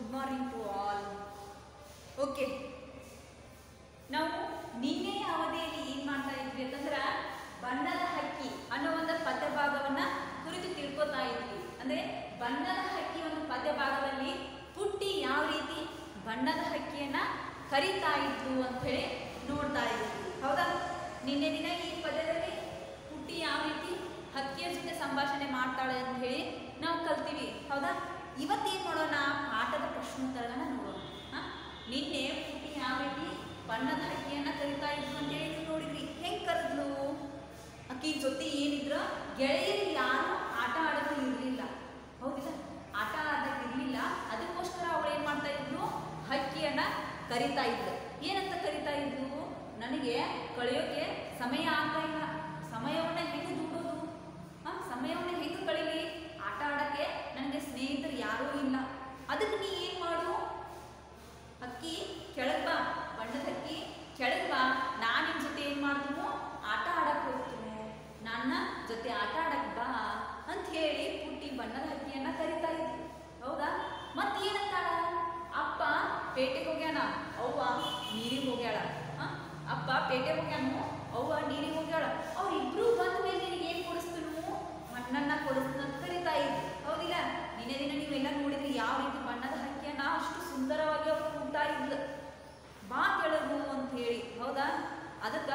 Good morning to all. Okay, ನಾವು ನಿನ್ನೆಯ ಅವಧಿಯಲ್ಲಿ ಏನು ಮಾಡ್ತಾ ಇದ್ವಿ ಅಂತಂದ್ರೆ ಬಣ್ಣದ ಹಕ್ಕಿ ಅನ್ನೋ ಒಂದು ಪದ್ಯ ಭಾಗವನ್ನ ಕುರಿತು ತಿಳ್ಕೊತಾ ಇದ್ವಿ. ಅಂದ್ರೆ ಬಣ್ಣದ ಹಕ್ಕಿ ಒಂದು ಪದ್ಯ ಭಾಗದಲ್ಲಿ ಪುಟ್ಟಿ ಯಾವ ರೀತಿ ಬಣ್ಣದ ಹಕ್ಕಿಯನ್ನ ಕರೀತಾ ಇದ್ಲು ಅಂತ ಹೇಳಿ ನೋಡ್ತಾ ಇದ್ವಿ. ಹೌದಾ? ನಿನ್ನೆ ದಿನ ಈ ಪದ್ಯದಲ್ಲಿ ಪುಟ್ಟಿ ಯಾವ ರೀತಿ ಹಕ್ಕಿಯ ಜೊತೆ ಸಂಭಾಷಣೆ ಮಾಡ್ತಾಳೆ ಅಂತ ಹೇಳಿ ನಾವು ಕಲ್ತೀವಿ. ಹೌದಾ? ಇವತ್ತೇನು ಮಾಡೋಣ, ಪಾಠದ ಪ್ರಶ್ನೋತ್ತರಗಳನ್ನ ನೋಡೋಣ. ನಿನ್ನೆ ಪುಟ್ಟಿ ಯಾವ ರೀತಿ ಬಣ್ಣದ ಹಕ್ಕಿಯನ್ನ ಕರಿತಾ ಇದ್ಲು ಅಂತ ಹೇಳಿ ನೀವು ನೋಡಿದ್ರಿ. ಹೆಂಗ್ ಕರೆದ್ಲು? ಅಕ್ಕಿ ಜೊತೆ ಏನಿದ್ರು ಗೆಳೆಯರು ಯಾರು ಆಟ ಆಡೋದು ಇರಲಿಲ್ಲ. ಹೌದಿಲ್ಲ? ಆಟ ಆಡೋದು ಇರಲಿಲ್ಲ. ಅದಕ್ಕೋಸ್ಕರ ಅವಳು ಏನು ಮಾಡ್ತಾ ಇದ್ಲು? ಹಕ್ಕಿಯನ್ನ ಕರಿತಾ ಇದ್ಲು. ಏನಂತ ಕರಿತಾ ಇದ್ಲು? ನನಗೆ ಕಳೆಯೋಕೆ ಸಮಯ ಆಗ್ತಾ ಇಲ್ಲ. ಸಮಯವನ್ನ ಹೆಂಗೆ ದೂಡೋದು? ಸಮಯವನ್ನ ಹೆಂಗೆ ಕಳೀಲಿ? ಆಟ ಆಡಕ್ಕೆ ನನಗೆ ಸ್ನೇಹಿತರು ಯಾರೂ ಇಲ್ಲ. ಅದಕ್ಕೆ ನೀ ಏನು ಮಾಡು? ಹಕ್ಕಿ ಕೆಳಗೆ ಬಾ, ಬಣ್ಣದ ಹಕ್ಕಿ ಕೆಳಗೆ ಬಾ, ನಾನು ನಿನ್ನ ಜೊತೆ ಏನು ಮಾಡ್ತೀನಿ? ಆಟ ಆಡಕ್ಕೆ ಹೋಗ್ತೀನಿ, ನನ್ನ ಜೊತೆ ಆಟ ಆಡಕ್ಕೆ ಬಾ ಅಂತ ಹೇಳಿ ಪುಟ್ಟಿ ಬಣ್ಣದ ಹಕ್ಕಿಯನ್ನ ಕರಿತಾ ಇದ್ಲು. ಹೌದಾ? ಮತ್ತೇನಂತಾಳ? ಅಪ್ಪ ಪೇಟೆಗೆ ಹೋಗ್ಯಾನ, ಅವ್ವ ನೀರಿಗೆ ಹೋಗ್ಯಾಳ. ಅಪ್ಪ ಪೇಟೆಗೆ ಹೋಗ್ಯಾನು, ಅವ್ವ ನೀರಿಗೆ ಹೋಗ್ಯಾಳ. ಅವ್ರಿಬ್ರು ಬಂದ ಮೇಲೆ ನಿನಗೆ ಏನು ಕೊಡಿಸ್ತು? ಹಣ್ಣನ್ನ ಕೊಡಿಸ್ತು ಅಂತ ಕರಿತಾ ಇದ್ವಿ. ಹೌದಿಲ್ಲ? ನಿನ್ನೆ ದಿನ ನೀವೆಲ್ಲ ನೋಡಿದ್ರಿ ಯಾವ ರೀತಿ ಬಣ್ಣದ ಹಕ್ಕಿಯನ್ನ ಅಷ್ಟು ಸುಂದರವಾಗಿ ಅವ್ರು ಕೂಗ್ತಾ ಇದ್ಲು, ಬಾ ಕೆಳಗು ಅಂತ ಹೇಳಿ. ಹೌದಾ? ಅದಕ್ಕೆ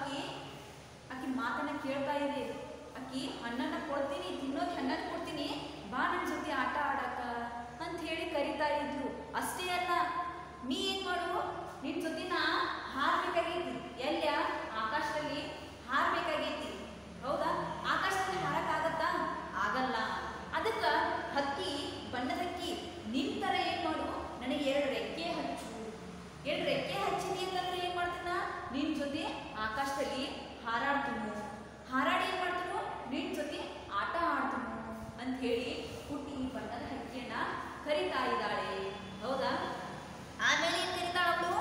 ಆಕಿ ಮಾತನ್ನ ಕೇಳ್ತಾ ಇದೆ. ಆಕಿ ಹಣ್ಣನ್ನ ಕೊಡ್ತೀನಿ, ತಿನ್ನೋಕೆ ಹಣ್ಣನ್ನು ಕೊಡ್ತೀನಿ, ಬಾ ನನ್ನ ಜೊತೆ ಆಟ ಆಡಕ ಅಂತ ಹೇಳಿ ಕರಿತಾ ಇದ್ರು. ಅಷ್ಟೇ ಅಲ್ಲ, ನೀ ಏನ್ ಮಾಡು? ನಿನ್ ಜೊತೆ ನಾ ಹಾರ್ಬೇಕಾಗೈತಿ. ಎಲ್ಲ ಆಕಾಶದಲ್ಲಿ ಹಾರ್ಬೇಕಾಗೈತಿ. ಹೌದಾ? ಆಕಾಶದಲ್ಲಿ ಹಾರಕ್ಕಾಗತ್ತಾ? ಆಗಲ್ಲ. ಅದಕ್ಕೆ ಹಕ್ಕಿ, ಬಣ್ಣದ ಹಕ್ಕಿ, ನಿನ್ ತರ ಏನ್ ಮಾಡು? ನನಗೆ 2 ರೆಕ್ಕೆ ಹಚ್ಚು. 2 ರೆಕ್ಕೆ ಹಚ್ಚಿದಿ ಅಂತಂದ್ರೆ ಏನ್ ಮಾಡ್ತೀನ? ನಿನ್ ಜೊತೆ ಆಕಾಶದಲ್ಲಿ ಹಾರಾಡ್ತೀನಿ, ಹಾರಾಡಿ ಏನ್ ಮಾಡ್ತೀನೋ? ನಿನ್ ಜೊತೆ ಆಟ ಆಡ್ತೀನಿ ಅಂತ ಹೇಳಿ ಪುಟ್ಟಿ ಬಣ್ಣದ ಹಕ್ಕಿಯನ್ನ ಕರಿತಾ ಇದ್ದಾಳೆ. ಹೌದಾ? ಆಮೇಲೆ ಏನ್ ಕರಿತಾಳ ಅವಳು?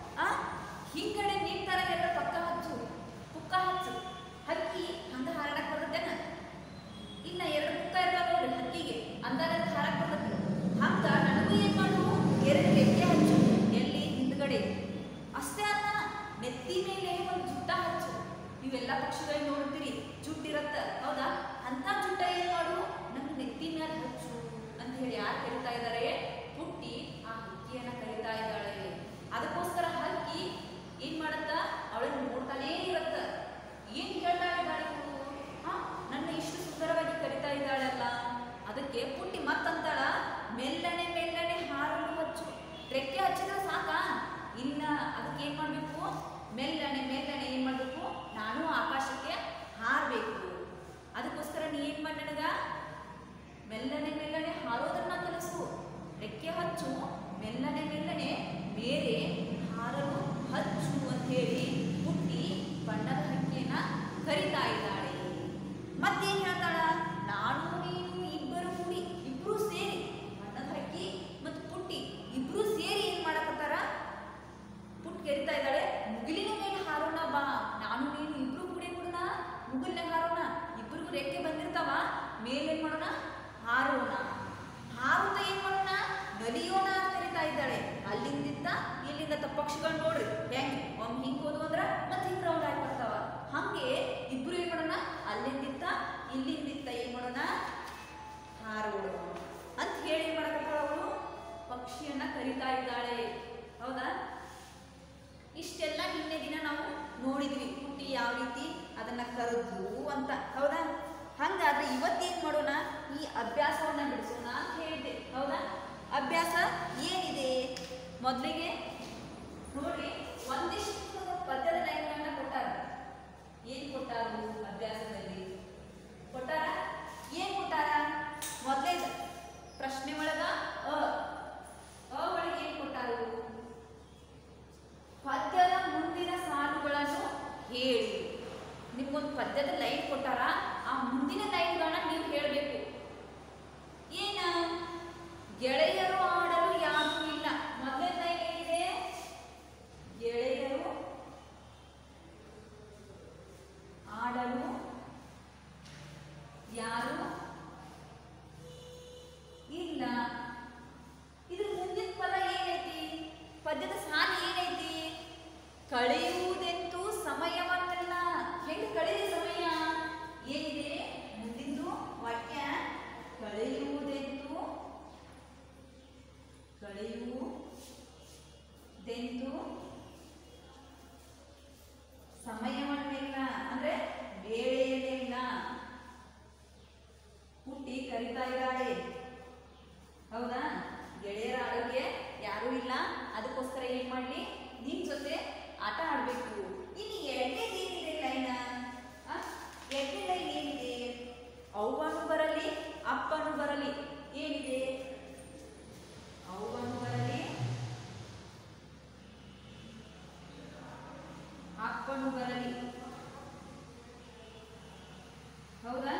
ಹಿಂಗಡೆ ನಿನ್ ತರ 2 ಪುಕ್ಕ ಹಚ್ಚು. ಹಕ್ಕಿ ಹಂಗ ಹಾರಾಡಕ್ ಬರ್ತೇನ? ಇನ್ನ 2 ಪುಕ್ಕ ಇರ್ತಾವ ನೋಡ್ರಿ ಹಕ್ಕಿಗೆ, ಅಂದಾಗ ಹಾರಕ್ ಬರ್ತೈತಿ. ಹಂಗ ನನಗೂ ಏನ್ ಮಾಡು? 2 ರೆಕ್ಕೆ ಹಚ್ಚು. ಎಲ್ಲಿ? ಹಿಂದ್ಗಡೆ. ಅಷ್ಟೇ ಅಲ್ಲ, ನೆತ್ತಿ ಮೇಲೆ ಒಂದು ಜುಟ್ಟ ಹಚ್ಚು. ಇವೆಲ್ಲ ಪಕ್ಷಿಗಳು ನೋಡ್ತೀರಿ, ಜುಟ್ಟಿರತ್ತ. ಹೌದಾ? ಅಂತ ಜುಟ್ಟ ಏನ್ ಮಾಡು? ನಮ್ಗೆ ನೆತ್ತಿ ಮೇಲೆ ಹಚ್ಚು ಅಂತ ಹೇಳಿ ಯಾರು ಕರಿತಾ ಇದ್ದಾರೆ? ಪುಟ್ಟಿ ಆ ಹಕ್ಕಿಯನ್ನ ಕರಿತಾ ಇದ್ದಾಳೆ. ಅದಕ್ಕೋಸ್ಕರ ಹಕ್ಕಿ ಏನ್ ಮಾಡತ್ತ? ಅವಳನ್ನ ನೋಡ್ತಾನೇ ಇರತ್ತ. ಏನ್ ಹೇಳ್ತಾ ಇದ್ದಾಳೆ? ನನ್ನ ಇಷ್ಟು ಸುಂದರವಾಗಿ ಕರಿತಾ ಇದ್ದಾಳಲ್ಲ. ಅದಕ್ಕೆ ಪುಟ್ಟಿ ಮತ್ತಂತಾಳ, ಮೆಲ್ಲನೆ ಮೆಲ್ಲನೆ ಹಾರಲು ಹಚ್ಚು. ರೆಕ್ಕೆ ಹಚ್ಚಿದ್ರೆ ಸಾಕಾ? ಇಲ್ಲ, ಅದಕ್ಕೆ ಏನ್ ಮಾಡ್ಬೇಕು? ಮೆಲ್ಲನೆ ಮೆಲ್ಲನೆ ಏನ್ ಮಾಡ್ಬೇಕು? ನಾನು ಆಕಾಶಕ್ಕೆ ಹಾರಬೇಕು. ಅದಕ್ಕೋಸ್ಕರ ನೀ ಏನ್ ಮಾಡಿ ನನಗ ಮೆಲ್ಲನೆ ಮೆಲ್ಲನೆ ಹಾರೋದನ್ನ ಕಲಿಸು. ರೆಕ್ಕೆ ಹಚ್ಚು, ಮೆಲ್ಲನೆ ಮೆಲ್ಲನೆ ಮೇಲೆ ಹಾರಲು ಹಚ್ಚು ಅಂತ ಹೇಳಿ ಪುಟ್ಟಿ ಬಣ್ಣದ ಹಕ್ಕಿಯನ್ನ ಕರಿತಾ ಇದ್ದಾಳೆ. ಮತ್ತೇನ್ ಹೇಳ್ತಾಳ? ನಾನು ನೀನು ಇಬ್ರು ಸೇರಿ, ಬಣ್ಣದ ಹಕ್ಕಿ ಮತ್ತು ಪುಟ್ಟಿ ಇಬ್ರು ಸೇರಿ ಏನ್ ಮಾಡಕತ್ತಾರ? ಪುಟ್ಟಿ ಕರಿತಾ ಇದ್ದಾಳೆ, ಮುಗಿಲಿನ ಮೇಲೆ ಹಾರೋಣ ಬಾ. ನಾನು ನೀನು ಇಬ್ರು ಕೂಡಿ ಕೂಡ ಮುಗಿಲಿನ ಹಾರೋಣ. ಇಬ್ರಿಗೂ ರೆಕ್ಕೆ ಬಂದಿರ್ತಾವ, ಮೇಲೇನ್ ಮಾಡೋಣ? ಹಾರೋಣ. ಹಾರುತ್ತಾ ಏನ್ ಮಾಡೋಣ? ನಲಿಯೋಣ ಅಂತ ಕರಿತಾ ಇದ್ದಾಳೆ. ಅಲ್ಲಿಂದ ಇಲ್ಲಿಂದ ಪಕ್ಷಿಗಳು ನೋಡ್ರಿ ಹೆಂಗ್ ಒಮ್ಮೆ ಹಿಂಗ್ ಹೋದ್ವು ಅಂದ್ರ ಮತ್ತೆ ಹಿಂಗ್ ರೌಂಡ್ ಆಗಿ ಬರ್ತಾವ. ಹಂಗೆ ಇಬ್ರು ಏನ್ ಮಾಡೋಣ? ಅಲ್ಲಿಂದಿತ್ತ ಇಲ್ಲಿಂದಿತ್ತ ಏನ್ ಮಾಡೋಣ? ಹಾರೋಣ ಅಂತ ಹೇಳಿ ಏನ್ ಮಾಡಕತ್ತಾಳ ಅವಳು? ಪಕ್ಷಿಯನ್ನ ಕರಿತಾ ಇದ್ದಾಳೆ. ಹೌದಾ? ಇಷ್ಟೆಲ್ಲ ನಿನ್ನೆ ದಿನ ನಾವು ನೋಡಿದ್ವಿ, ಪುಟ್ಟಿ ಯಾವ ರೀತಿ ಅದನ್ನ ಕರೆದ್ಲು ಅಂತ. ಹೌದಾ? ಹಂಗಾದ್ರೆ ಇವತ್ತೇನ್ ಮಾಡೋಣ? ಈ ಅಭ್ಯಾಸವನ್ನ ಬಿಡಿಸೋಣ ಅಂತ ಹೇಳಿದೆ. ಹೌದಾ? ಅಭ್ಯಾಸ ಏನಿದೆ? ಮೊದಲಿಗೆ ನೋಡ್ರಿ, ಒಂದಿಷ್ಟು ಪದ್ಯದ ಲೈನ್ಗಳನ್ನ ಕೊಟ್ಟಾರ. ಏನ್ ಕೊಟ್ಟಾರು ಅಭ್ಯಾಸದಲ್ಲಿ? ಕೊಟ್ಟಾರ? ಏನ್ ಕೊಟ್ಟಾರ? ಮೊದಲೇದ ಪ್ರಶ್ನೆ ಒಳಗ ಒಳಗೆ ಏನ್ ಕೊಟ್ಟಾರು? ಪದ್ಯದ ಮುಂದಿನ ಸಾಲುಗಳನ್ನು ಹೇಳಿ. ನಿಮ್ಗೊಂದು ಪದ್ಯದ ಲೈನ್ ಕೊಟ್ಟಾರ, ಆ ಮುಂದಿನ ಲೈನ್ಗಳನ್ನ ನೀವು ಹೇಳಬೇಕು. ಕರೀತಾ ಇದ್ದಾಳೆ. ಹೌದಾ? ಗೆಳೆಯರ ಆರೋಗ್ಯ ಯಾರೂ ಇಲ್ಲ, ಅದಕ್ಕೋಸ್ಕರ ಏನ್ ಮಾಡಲಿ, ನಿನ್ ಜೊತೆ ಆಟ ಆಡಬೇಕು. ಇನ್ನು ಎರಡನೇದು ಏನಿದೆ ಲೈನ್, ಎರಡನೇ ಲೈನ್ ಏನಿದೆ, ಅವ್ವನು ಬರಲಿ ಅಪ್ಪನು ಬರಲಿ. ಏನಿದೆ? ಅವ್ವನು ಬರಲಿ ಅಪ್ಪನು ಬರಲಿ. ಹೌದಾ?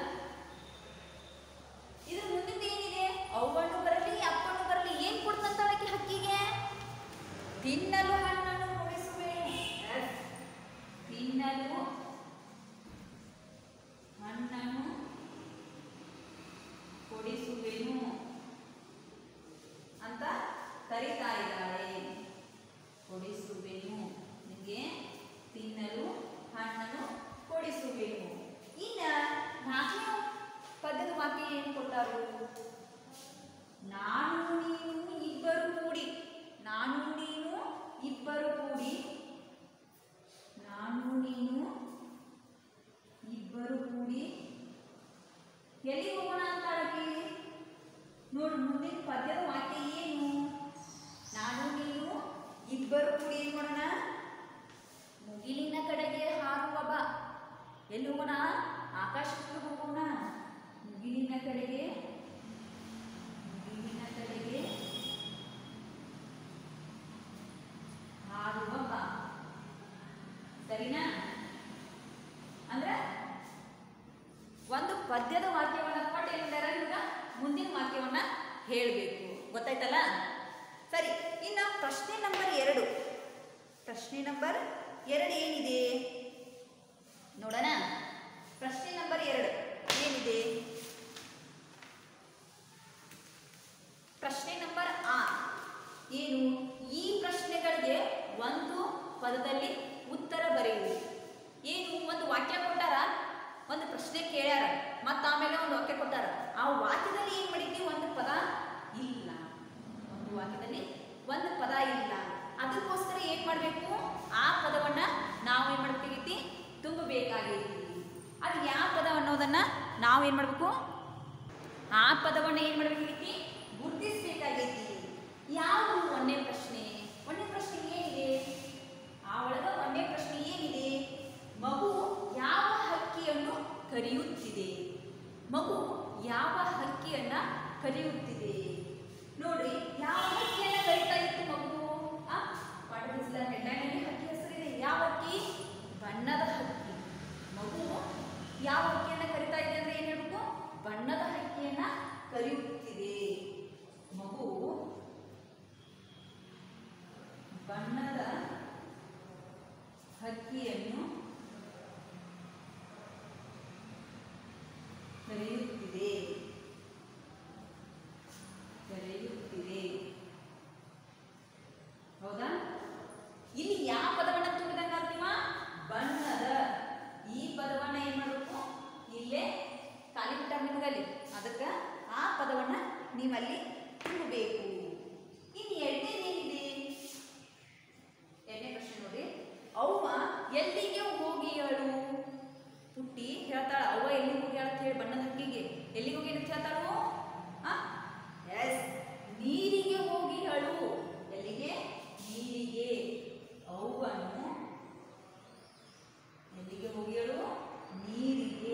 ಇದ್ರ ಮುಂದಿನ ಏನಿದೆ? ಅವ್ವನು ಬರಲಿ ಅಪ್ಪನು ಬರಲಿ. ಏನ್ ಕೊಡ್ತಂತಾಳಕ್ಕೆ ಹಕ್ಕಿಗೆ? ತಿನ್ನಲು ಹಣ್ಣನ್ನು ಕೊಡಿಸುವೆನು. ತಿನ್ನಲು ಹಣ್ಣನ್ನು ಕೊಡಿಸುವೆನು ಅಂತ ಕರೀತಾ ಇದ್ದಾಳೆ. ಕೊಡಿಸುವೆನು, ನಿಮಗೆ ತಿನ್ನಲು ಹಣ್ಣನ್ನು ಕೊಡಿಸುವೆನು. ಇನ್ನ ನಾಲ್ಕನೇ ಪದ್ಯದ ವಾಕ್ಯ ಏನು ಕೊಟ್ಟಾರು? ನಾನು ನೀನು ಇಬ್ಬರು ಕೂಡಿ. ನಾನು ನೀನು ಇಬ್ಬರು ಕೂಡಿ. ನಾನು ನೀನು ಇಬ್ಬರು ಕೂಡಿ ಎಲ್ಲಿ ಹೋಗೋಣ ಅಂತಾಳಕಿ? ನೋಡು, ಮುಂದಿನ ಪದ್ಯದ ವಾಕ್ಯ ಏನು? ನಾನು ನೀನು ಇಬ್ಬರು ಕೂಡಿ ಏನ್ ಮಾಡೋಣ? ಮುಗಿಲಿನ ಕಡೆಗೆ ಹಾರುವ ಬಾ. ಎಲ್ಲಿ ಹೋಗೋಣ? ಆಕಾಶಕ್ಕೆ ಹೋಗೋಣ. ಮುಗಿಲಿನ ಕಡೆಗೆ ಹಾರುವ ಬಾ. ಸರಿನಾ? ಅಂದ್ರೆ ಒಂದು ಪದ್ಯದ ವಾಕ್ಯವನ್ನ ಕೊಟ್ಟು ಏನಿದ್ದಾರೆ, ಈಗ ಮುಂದಿನ ವಾಕ್ಯವನ್ನ ಹೇಳಬೇಕು. ಗೊತ್ತಾಯ್ತಲ್ಲ? ಸರಿ, ಇನ್ನು ಪ್ರಶ್ನೆ ನಂಬರ್ 2. ಪ್ರಶ್ನೆ ನಂಬರ್ 2 ಏನಿದೆ ನೋಡೋಣ. ಪ್ರಶ್ನೆ ನಂಬರ್ 2 ಏನಿದೆ? ಪ್ರಶ್ನೆ ನಂಬರ್ 6 ಏನು? ಈ ಪ್ರಶ್ನೆಗಳಿಗೆ ಒಂದು ಪದದಲ್ಲಿ ಉತ್ತರ ಬರೆಯುವುದು. ಏನು? ಒಂದು ವಾಕ್ಯ ಕೊಟ್ಟಾರ, ಒಂದು ಪ್ರಶ್ನೆ ಕೇಳ್ಯಾರ, ಮತ್ತು ಆಮೇಲೆ ಒಂದು ವಾಕ್ಯ ಕೊಟ್ಟಾರ. ಆ ವಾಕ್ಯದಲ್ಲಿ ಏನು ಮಾಡಿದ್ವಿ? ಒಂದು ಪದ ಇಲ್ಲ. ಒಂದು ವಾಕ್ಯದಲ್ಲಿ ಒಂದು ಪದ ಇಲ್ಲ. ಅದಕ್ಕೋಸ್ಕರ ಏನು ಮಾಡಬೇಕು? ಆ ಪದವನ್ನು ನಾವು ಏನು ಮಾಡ್ಬೇಕೈತಿ? ತುಂಬಬೇಕಾಗೈತಿ. ಅದು ಯಾವ ಪದ ಅನ್ನೋದನ್ನು ನಾವು ಏನು ಮಾಡಬೇಕು? ಆ ಪದವನ್ನು ಏನು ಮಾಡಬೇಕಾಗೈತಿ? ಗುರುತಿಸಬೇಕಾಗೈತಿ. ಯಾವುದು ಒಂದೇ ಪ್ರಶ್ನೆ? ಒಂದೇ ಪ್ರಶ್ನೆ ಏನಿದೆ? ಆ ಒಳಗ ಒಂದೇ ಪ್ರಶ್ನೆ ಏನಿದೆ? ಮಗು ಯಾವ ಹಕ್ಕಿಯನ್ನು ಕರೆಯುತ್ತಿದೆ? ಮಗು ಯಾವ ಹಕ್ಕಿಯನ್ನ ಕರೆಯುತ್ತಿದೆ? ನೋಡ್ರಿ, ಯಾವ ಹಕ್ಕಿಯನ್ನ ಕರೀತಾ ಇತ್ತು ಮಗು? ಪಾಠದ ಹೆಡ್ಲೈನಲ್ಲಿ ಹಕ್ಕಿ ಹೆಸರಿದೆ. ಯಾವ ಹಕ್ಕಿ? ಬಣ್ಣದ ಹಕ್ಕಿ. ಮಗು ಯಾವ ಹಕ್ಕಿಯನ್ನ ಕರೀತಾ ಇದೆ ಅಂದ್ರೆ ಏನ್ ಹೇಳ್ಬೇಕು? ಬಣ್ಣದ ಹಕ್ಕಿಯನ್ನ ಕರೆಯುತ್ತಿದೆ. ಮಗು ಬಣ್ಣದ ಹಕ್ಕಿಯನ್ನು ಕರೆಯುತ್ತಿದೆ. ಹೌದಾ? ಇಲ್ಲಿ ಯಾವ ಪದವನ್ನ ತುಂಬಿದಂಗ ಅಂತೀವ? ಬಣ್ಣದ. ಈ ಪದವನ್ನ ಏನ್ ಮಾಡಬೇಕು? ಇಲ್ಲೇ ಖಾಲಿ ಬಿಟ್ಟ ನಿಮಗಲ್ಲಿ, ಅದಕ್ಕೆ ಆ ಪದವನ್ನ ನೀವಲ್ಲಿ ತುಂಬಬೇಕು. ಇನ್ನು ಎರಡನೇದೇನಿದೆ? ಎರಡನೇ ಪ್ರಶ್ನೆ ನೋಡಿ. ಅವ್ವ ಎಲ್ಲಿಗೆ ಹೋಗಿಯಳು? ಪುಟ್ಟಿ ಹೇಳ್ತಾಳ, ಅವ್ವ ಎಲ್ಲಿಗೆ ಹೋಗ್ಯಾಳ ಅಂತ ಹೇಳಿ ಬಣ್ಣದ ಹಕ್ಕಿಗೆ. ಎಲ್ಲಿಗೆ ಹೋಗಿ ಅಂತ ಹೇಳ್ತಾಳು? ಎಸ್, ನೀರಿಗೆ ಹೋಗಿಯಳು. ಎಲ್ಲಿಗೆ? ನೀರಿಗೆ. ಅವ್ವನು ಎಲ್ಲಿಗೆ ಹೋಗಿಯಳು? ನೀರಿಗೆ.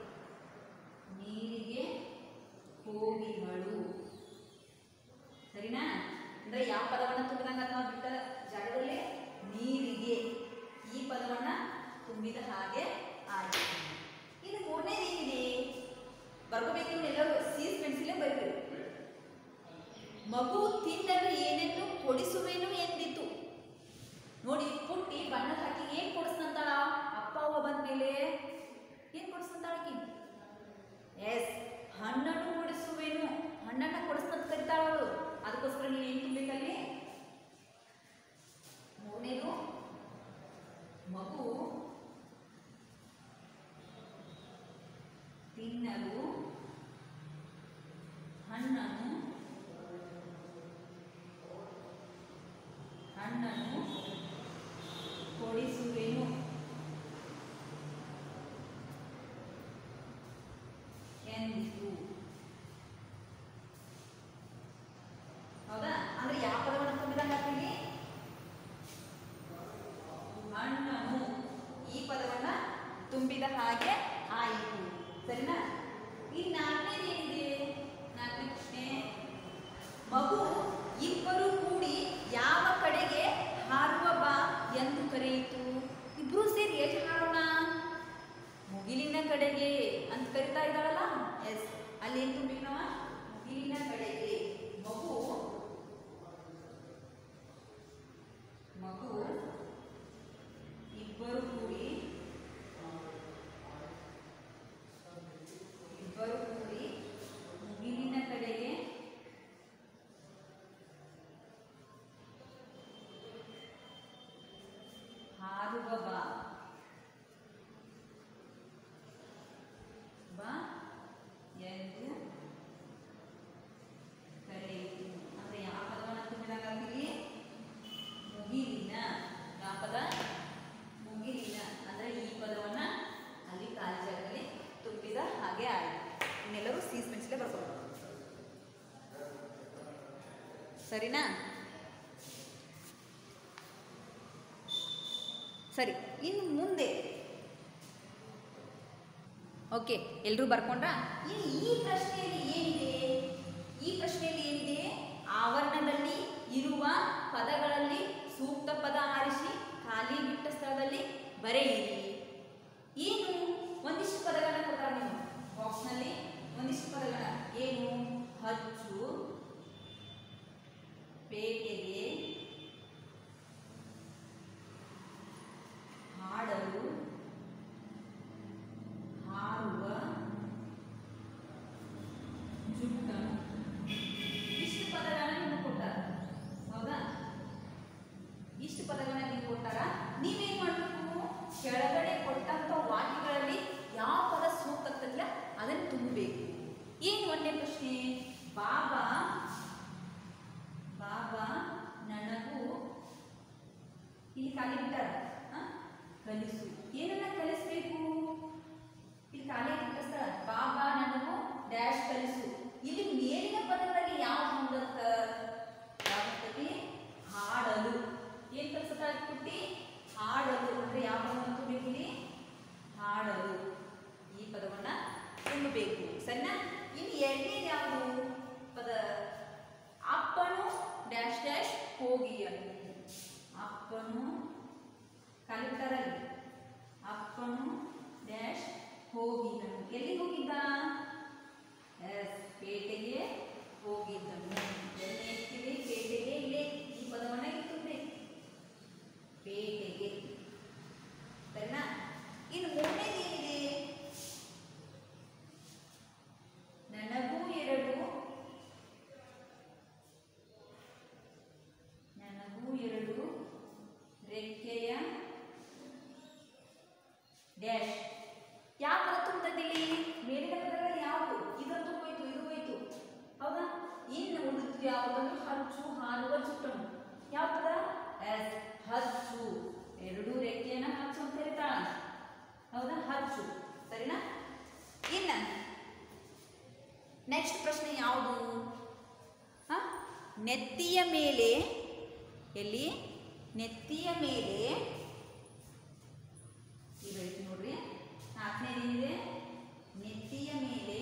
ನೀರಿಗೆ ಹೋಗಿಗಳು. ಸರಿನಾ? ಅಂದ್ರೆ ಯಾವ ಪದವನ್ನ ತುಂಬಿದಂಗ ನಾವು ಬಿಟ್ಟ ಜಾಗದಲ್ಲಿ ನೀರಿಗೆ ಈ ಪದವನ್ನ ತುಂಬಿದ ಹಾಗೆ ಆಯ್ತು. ಇನ್ನು ಮೂರನೇದೇನಿದೆ? ಬರ್ಕೋಬೇಕು. ಎಲ್ಲರೂ ಸೀಸ್ ಪೆನ್ಸಿಲೇ ಬರಬೇಕು. ಮಗು ತಿನ್ನಲು ಏನೆನ್ನು ಕೊಡಿಸುವೆನು ಎಂದಿತು. ನೋಡಿ, ಪುಟ್ಟಿ ಬಣ್ಣದ ಹಾಕಿ ಏನ್ ಕೊಡಿಸ್ತಂತಾಳ? ಅಪ್ಪ ಅವ್ವ ಬಂದ್ಮೇಲೆ ಏನ್ ಕೊಡಿಸ್ತಂತಾಳಕಿ? ಎಸ್, ಹಣ್ಣನ್ನು ಕೊಡಿಸುವೆನು. ಹಣ್ಣನ್ನ ಕೊಡಿಸ್ತಂತ ಕರಿತಾಳ ಅವಳು. ಅದಕ್ಕೋಸ್ಕರ ನೀವೇನು ತುಂಬಬೇಕಲ್ಲಿ? ಮೂರನೇದು, ಮಗು ತಿನ್ನಲು ಹಣ್ಣನ್ನು ಕೊಡಿಸುವೆನು ಎಂದಿತು. ಸರಿನಾ? ಸರಿ, ಇನ್ನು ಮುಂದೆ ಓಕೆ, ಎಲ್ಲರೂ ಬರ್ಕೊಂಡ್ರಾ? ಈ ಪ್ರಶ್ನೆಯಲ್ಲಿ ಏನಿದೆ? ಈ ಪ್ರಶ್ನೆಯಲ್ಲಿ ಏನಿದೆ? ಆವರಣದಲ್ಲಿ ಇರುವ ಪದಗಳಲ್ಲಿ ಸೂಕ್ತ ಪದ ಆರಿಸಿ ಖಾಲಿ ಬಿಟ್ಟ ಸ್ಥಳದಲ್ಲಿ ಬರೆಯಿರಿ. ಏನು? ಒಂದಿಷ್ಟು ಪದಗಳನ್ನ ಕೊಡ್ತಾರೆ ನೀವು ಬಾಕ್ಸ್ನಲ್ಲಿ. ಒಂದಿಷ್ಟು ಪದಗಳ ಏನು? ಹಚ್ಚು, ಪೇಟೆಗೆ, ಹಾಡಲು, ಹಾರುವ, ಜುಟ್ಟನು. ಇಷ್ಟು ಪದಗಳನ್ನ ನಿಮ್ಗೆ ಕೊಟ್ಟಾರ, ಹೌದಾ? ಇಷ್ಟು ಪದಗಳನ್ನ ನೀವು ಕೊಟ್ಟಾರ. ನೀವೇನ್ ಮಾಡಬೇಕು? ಕೆಳಗಡೆ ಕೊಟ್ಟಂತ ವಾಕ್ಯಗಳಲ್ಲಿ ಯಾವ ಪದ ಸೂಕ್ತ ಆಗ್ತದಿಲ್ಲ ಅದನ್ನು ತುಂಬಬೇಕು. ಏನು ಒಂದೇ ಪ್ರಶ್ನೆ? ಬಾಬಾ ನನಗೂ, ಇಲ್ಲಿ ಖಾಲಿ ಬಿಟ್ಟಾರ, ಕಲಿಸು. ಏನನ್ನ ಕಲಿಸ್ಬೇಕು? ಇಲ್ಲಿ ಖಾಲಿ ಬಿಟ್ಟ ಸ್ಥಳ ಬಾಬಾ ನನಗೂ ಡ್ಯಾಶ್ ಕಲಿಸು. ಇಲ್ಲಿ ಮೇಲಿನ ಪದಗಳಲ್ಲಿ ಯಾವ ಹೊಂದತ್ತೆ? ಹಾಡಲು. ಏನ್ ಕಲಿಸುತ್ತಾ ಕುಟ್ಟಿ? ಹಾಡಲು ಅಂದ್ರೆ ಯಾವ ಪದವನ್ನು ತುಂಬಬೇಕು? ಇಲ್ಲಿ ಹಾಡಲು, ಈ ಪದವನ್ನ ತುಂಬಬೇಕು. ಸರಿನಾ? ಇನ್ನು ಎರಡನೇದು ಯಾವುದು ಪದ? ಅಪ್ಪನು ಡ್ಯಾಶ್ ಡ್ಯಾಶ್ ಹೋಗಿಯನು. ಅಪ್ಪನು ಕಲಿತರಲ್ಲಿ ಅಪ್ಪನು ಡ್ಯಾಶ್ ಹೋಗಿದ್ದನು. ಎಲ್ಲಿ ಹೋಗಿದ್ದ? ಪೇಟೆಗೆ ಹೋಗಿದ್ದನು. ಎಲ್ಲಿ ಇಟ್ಟಿದೆ? ಪೇಟೆಗೆ. ಇಲ್ಲೇ ಈ ಪದವನ್ನ ಇಟ್ಟುಬೇಕು, ಪೇಟೆಗೆ. ಸರಿನಾ? ಇನ್ನು ಮೂರನೇದು ಏನಿದೆ? ನನಗೂ ಎರಡು ರೆಕ್ಕೆಯ ಡ್ಯಾಶ್. ಯಾವ ಪದ ತುಂಬದಿಲ್ಲಿ? ಮೇಲಿನ ಪದಗಳಲ್ಲಿ ಯಾವುದು? ಇದಂತೂ ಹೋಯ್ತು, ಇದು ಹೋಯ್ತು, ಹೌದಾ? ಇನ್ನು ಉಳಿದು ಯಾವುದಂದ್ರೆ ಹಚ್ಚು, ಹಾರುವ, ಜುಟ್ಟನು. ಯಾವ ಪದ? ಹಚ್ಚು. ಎರಡು ರೆಕ್ಕೆಯನ್ನ ಹಚ್ಚು ಅಂತ ಹೇಳ್ತಾಳ, ಹೌದಾ? ಹಚ್ಚು. ಸರಿನಾ? ಇನ್ನ ನೆಕ್ಸ್ಟ್ ಪ್ರಶ್ನೆ ಯಾವುದು? ನೆತ್ತಿಯ ಮೇಲೆ, ಎಲ್ಲಿ? ನೆತ್ತಿಯ ಮೇಲೆ, ಇದು ನೋಡ್ರಿ, ನಾಲ್ಕನೇದೇನಿದೆ? ನೆತ್ತಿಯ ಮೇಲೆ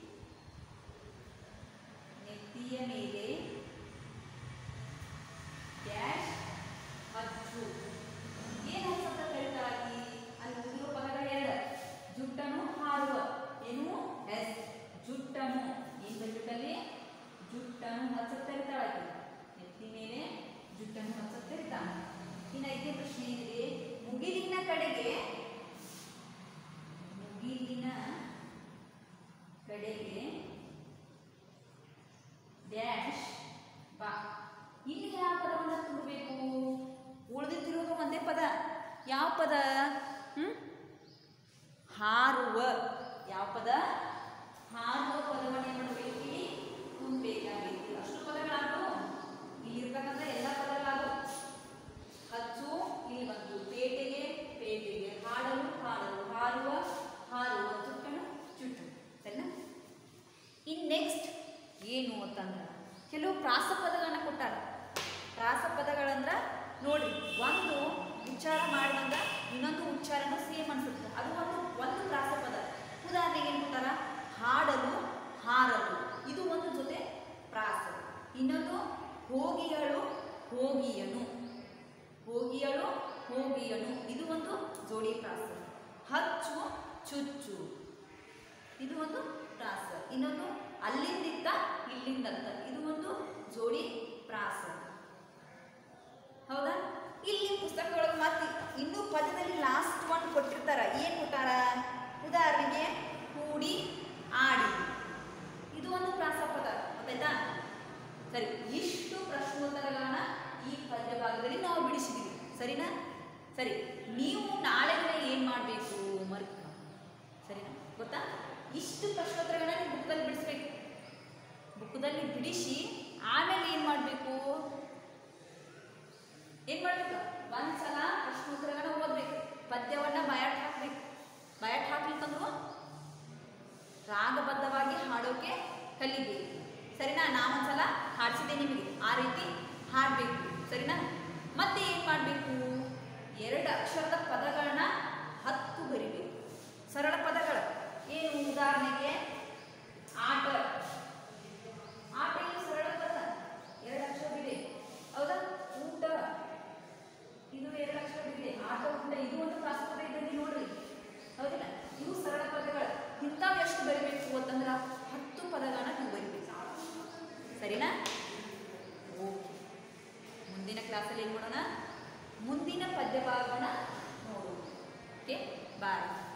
ಡ್ಯಾಶ್ ಹಚ್ಚು. ಏನು ಅಂತ ಹೇಳ್ತಾರಾಗಿ? ಅಲ್ಲಿ ಉಳಿದಿರೋ ಪದಗಳು ಎರಡು. ಜುಟ್ಟನು, ಹಾರುವ. ಏನು? ಜುಟ್ಟನು. ಏನ್ ಜುಟ್ಟಲ್ಲಿ? ಜುಟ್ಟನು ಹಚ್ಚುತ್ತಾ ಇರ್ತಾಳೆ. ನೆತ್ತಿ ಮೇಲೆ ಜುಟ್ಟನ್ನು ಹಚ್ಚುತ್ತಾ ಇರ್ತಾನೆ. ಇನ್ನು ಐದನೇ ಪ್ರಶ್ನೆ ಏನಿದೆ? ಮುಗಿಲಿನ ಕಡೆಗೆ ಡ್ಯಾಶ್ ಬಾ. ಇಲ್ಲಿ ಯಾವ ಪದವನ್ನು ತುಂಬಬೇಕು? ಉಳಿದಿತ್ತಿರೋದು ಒಂದೇ ಪದ. ಯಾವ ಪದ? ಹಾರುವ. ಯಾವ ಪದ? ಹಾರುವ ಪದವನ್ನು ಏನು ಮಾಡಬೇಕು? ಇಲ್ಲಿ ತುಂಬಬೇಕಾಗಿತ್ತು. ಅಷ್ಟು ಪದಗಳಾದವು. ಇಲ್ಲಿರ್ತಕ್ಕಂಥ ಎಲ್ಲ ಪದಗಳಾದವು. ಹಚ್ಚು ಇಲ್ಲಿ ಬಂತು, ಪೇಟೆಗೆ, ಹಾಡಲು, ಹಾರುವ, ಜುಟ್ಟನು, ಸರಿನಾ? ಇನ್ ನೆಕ್ಸ್ಟ್ ಏನು ಅಂತಂದ್ರೆ ಕೆಲವು ಪ್ರಾಸಪದಗಳನ್ನ ಕೊಟ್ಟಾರ. ಪ್ರಾಸಪದಗಳಂದ್ರ ನೋಡ್ರಿ, ಒಂದು ಉಚ್ಚಾರ ಮಾಡಿದಂಗ ಇನ್ನೊಂದು ಉಚ್ಚಾರನೂ ಸೇಮ್ ಅನ್ಸುತ್ತೆ. ಅದು ಒಂದು ಪ್ರಾಸಪದ. ಉದಾಹರಣೆಗೆ ಏನು ಕೊಟ್ಟಾರ? ಹಾಡಲು, ಹಾರಲು, ಇದು ಒಂದು ಜೊತೆ ಪ್ರಾಸ. ಇನ್ನೊಂದು ಹೋಗಿಯಳು, ಹೋಗಿಯನು, ಇದು ಒಂದು ಜೋಡಿ ಪ್ರಾಸ. ಹಚ್ಚು, ಚುಚ್ಚು, ಇದು ಒಂದು ಪ್ರಾಸ. ಇನ್ನೊಂದು ಅಲ್ಲಿಂದಿತ್ತ, ಇಲ್ಲಿಂದಂತ, ಇದು ಒಂದು ಜೋಡಿ ಪ್ರಾಸ. ಹೌದಾ? ಇಲ್ಲಿ ಪುಸ್ತಕದೊಳಗೆ ಮತ್ತೆ ಇನ್ನೂ ಪದದಲ್ಲಿ ಲಾಸ್ಟ್ ಒಂದು ಕೊಟ್ಟಿರ್ತಾರ. ಏನು ಕೊಟ್ಟಾರ? ಉದಾಹರಣೆಗೆ ಕೂಡಿ, ಆಡಿ, ಇದು ಒಂದು ಪ್ರಾಸಪದ. ಗೊತ್ತಾಯ್ತಾ? ಸರಿ, ಇಷ್ಟು ಪ್ರಶ್ನೋತ್ತರಗಳನ್ನ ಈ ಪದ್ಯ ಭಾಗದಲ್ಲಿ ನಾವು ಬಿಡಿಸಿದೀವಿ. ಸರಿನಾ? ಸರಿ, ನೀವು ನಾಳೆ ದಿನ ಏನು ಮಾಡಬೇಕು? ಮರ್ಕ, ಸರಿನಾ? ಗೊತ್ತಾ? ಇಷ್ಟು ಪ್ರಶ್ನೋತ್ತರಗಳನ್ನ ನೀವು ಬುಕ್ದಲ್ಲಿ ಬಿಡಿಸ್ಬೇಕು. ಬುಕ್ದಲ್ಲಿ ಬಿಡಿಸಿ ಆಮೇಲೆ ಏನು ಮಾಡಬೇಕು? ಒಂದ್ಸಲ ಪ್ರಶ್ನೋತ್ತರಗಳನ್ನ ಓದಬೇಕು. ಪದ್ಯವನ್ನ ಬಯಾಟ್ ಹಾಕಬೇಕು. ಬಯಾಟ್ ಹಾಕ್ಲಿಕ್ಕಂದ್ರು ರಾಗಬದ್ಧವಾಗಿ ಹಾಡೋಕೆ ಕಲಿಬೇಕು. ಸರಿನಾ? ಸರಿನಾ? ನಾವೊಂದ್ಸಲ ಹಾಡಿಸಿದ್ದೆ ನಿಮಗೆ, ಆ ರೀತಿ ಹಾಡಬೇಕು. ಸರಿನಾ? ಮತ್ತೆ ಏನು ಮಾಡಬೇಕು? 2 ಅಕ್ಷರದ ಪದಗಳನ್ನ 10 ಬರಿಬೇಕು. ಸರಳ ಪದಗಳು ಏನು? ಉದಾಹರಣೆಗೆ ಆಟ. ಆಟ ಏನು ಸರಳ ಪದ, 2 ಅಕ್ಷರವಿದೆ. ಹೌದಾ? ಊಟ, ಇದು 2 ಅಕ್ಷರವಿದೆ. ಆಟ, ಊಟ, ಇದು ಒಂದು ಪ್ರಾಸಪದ ಇದ್ದಂಗೆ ನೋಡ್ರಿ. ಹೌದಿಲ್ಲ? ಇವು ಸರಳ ಪದಗಳು. ಇಂಥವು ಎಷ್ಟು ಬರಿಬೇಕು ಅಂತಂದ್ರೆ 10 ಪದಗಳನ್ನ ನೀವು ಬರಿಬೇಕು. ಸರಿನಾ? ಓಕೆ. ಮುಂದಿನ ಕ್ಲಾಸಲ್ಲಿ ಏನು ಮಾಡೋಣ? ಮುಂದಿನ ಪದ್ಯ ಭಾಗವನ್ನ ನೋಡೋಣ. ಓಕೆ, ಬಾಯ್.